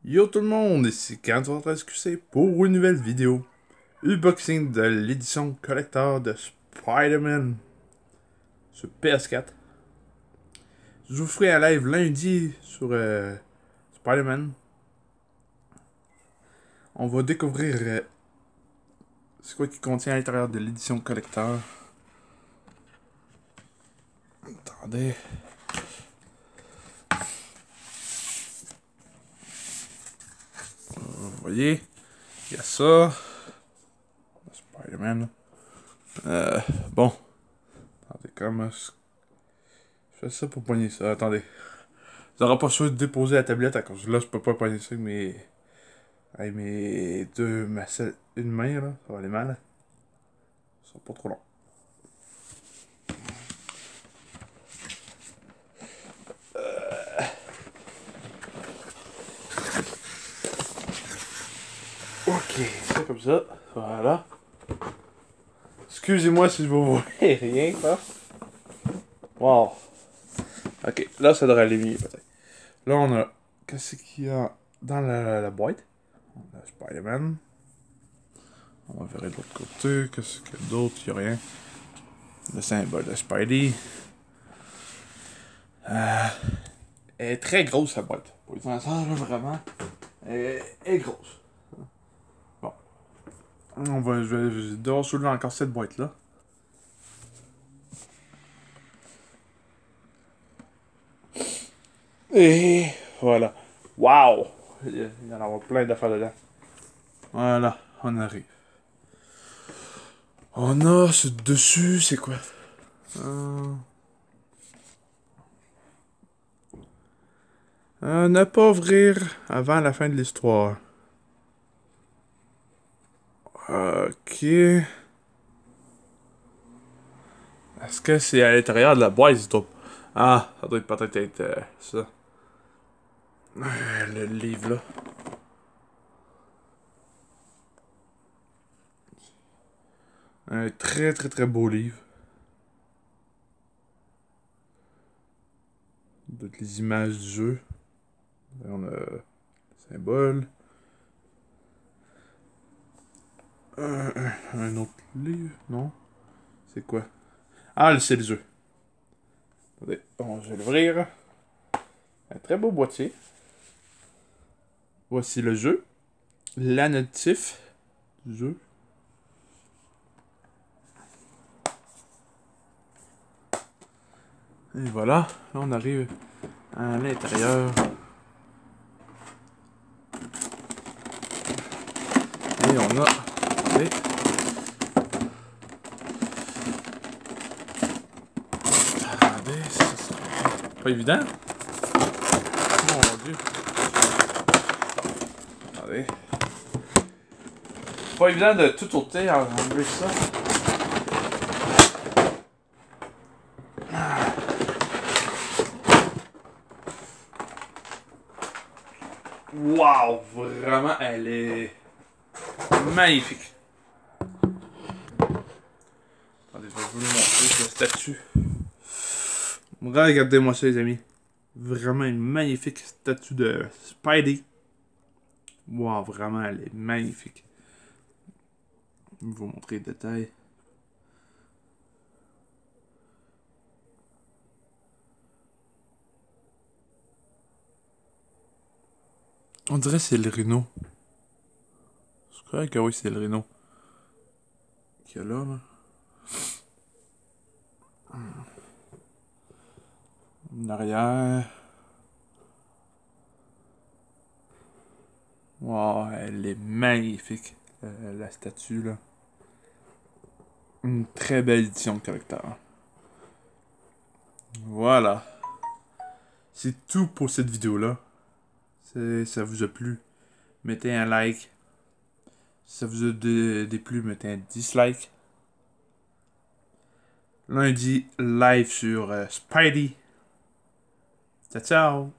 Yo tout le monde, ici Quand3SQC pour une nouvelle vidéo. Unboxing de l'édition collector de Spider-Man sur PS4. Je vous ferai un live lundi sur Spider-Man. On va découvrir c'est quoi qui contient à l'intérieur de l'édition collector. Attendez. Vous voyez, il y a ça. Spider-Man. Bon. Attendez, comment je fais ça pour poigner ça? Attendez. Ça n'aura pas su déposer la tablette à cause là, je peux pas poigner ça avec mes deux. Une main là, ça va aller mal. Ça sera pas trop long. Ok, c'est comme ça. Voilà. Excusez-moi si je vous vois rien, quoi. Wow. Ok, là ça devrait aller mieux peut-être. Là on a. Qu'est-ce qu'il y a dans la boîte? On a Spider-Man. On va virer de l'autre côté. Qu'est-ce qu'il y a d'autre? Il n'y a rien. Le symbole de Spidey. Elle est très grosse la boîte. Pour les enfants, là, vraiment. Elle est grosse. Bon. Je vais devoir soulever encore cette boîte-là. Et voilà. Wow! Il y en a plein d'affaires dedans. Voilà, on arrive. On a ce dessus, c'est quoi? Ne pas ouvrir avant la fin de l'histoire. Ok. Est-ce que c'est à l'intérieur de la boîte, Ah, ça doit peut-être être ça. Le livre là. Un très très très beau livre. Toutes les images du jeu. On a le symbole. Un autre livre, non? C'est quoi? Ah, c'est le jeu. Attendez, bon, je vais l'ouvrir. Un très beau boîtier. Voici le jeu. La notif du jeu. Et voilà, là on arrive à l'intérieur. Et on a... Attendez. Attendez, c'est pas évident. Mon Dieu. Attendez. Pas évident de tout ôter en enlever ça. Wow, vraiment, elle est magnifique. Attendez, je vais vous le montrer, le statue. Regardez-moi ça, les amis. Vraiment une magnifique statue de Spidey. Wow, vraiment, elle est magnifique. Je vais vous montrer les détails. On dirait que c'est le rhino. Je crois que oui, c'est le rhino. Qu'il y a là, là. En arrière. Wow, elle est magnifique, la statue, là. Une très belle édition de collector. Voilà. C'est tout pour cette vidéo-là. Ça vous a plu, mettez un like. Si ça vous a déplu, mettez un dislike. Lundi, live sur Spidey. Ciao, ciao!